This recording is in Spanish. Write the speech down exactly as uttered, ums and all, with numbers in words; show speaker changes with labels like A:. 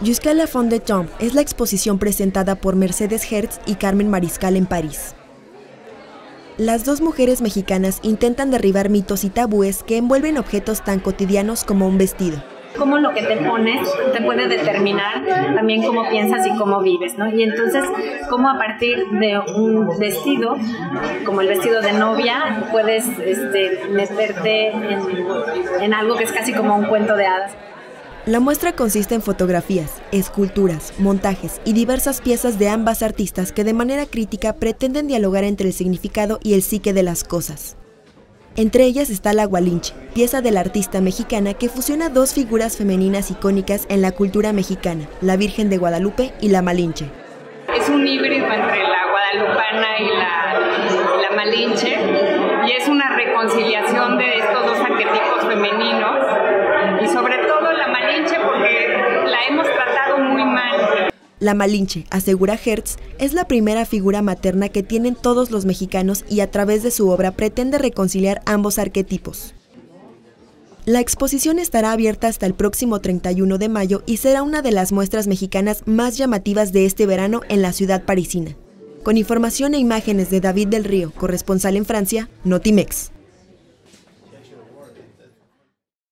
A: Jusqu'à la fin des temps es la exposición presentada por Mercedes Hertz y Carmen Mariscal en París. Las dos mujeres mexicanas intentan derribar mitos y tabúes que envuelven objetos tan cotidianos como un vestido.
B: Cómo lo que te pones te puede determinar también cómo piensas y cómo vives, ¿no? Y entonces, cómo a partir de un vestido, como el vestido de novia, puedes este, meterte en, en algo que es casi como un cuento de hadas.
A: La muestra consiste en fotografías, esculturas, montajes y diversas piezas de ambas artistas que de manera crítica pretenden dialogar entre el significado y el psique de las cosas. Entre ellas está la Gualinche, pieza de la artista mexicana que fusiona dos figuras femeninas icónicas en la cultura mexicana, la Virgen de Guadalupe y la Malinche.
C: Es un híbrido entre la guadalupana y la, la Malinche, y es una reconciliación de estos dos arquetipos femeninos, y sobre todo la Malinche porque la hemos tratado muy mal.
A: La Malinche, asegura Hertz, es la primera figura materna que tienen todos los mexicanos y a través de su obra pretende reconciliar ambos arquetipos. La exposición estará abierta hasta el próximo treinta y uno de mayo y será una de las muestras mexicanas más llamativas de este verano en la ciudad parisina. Con información e imágenes de David del Río, corresponsal en Francia, Notimex.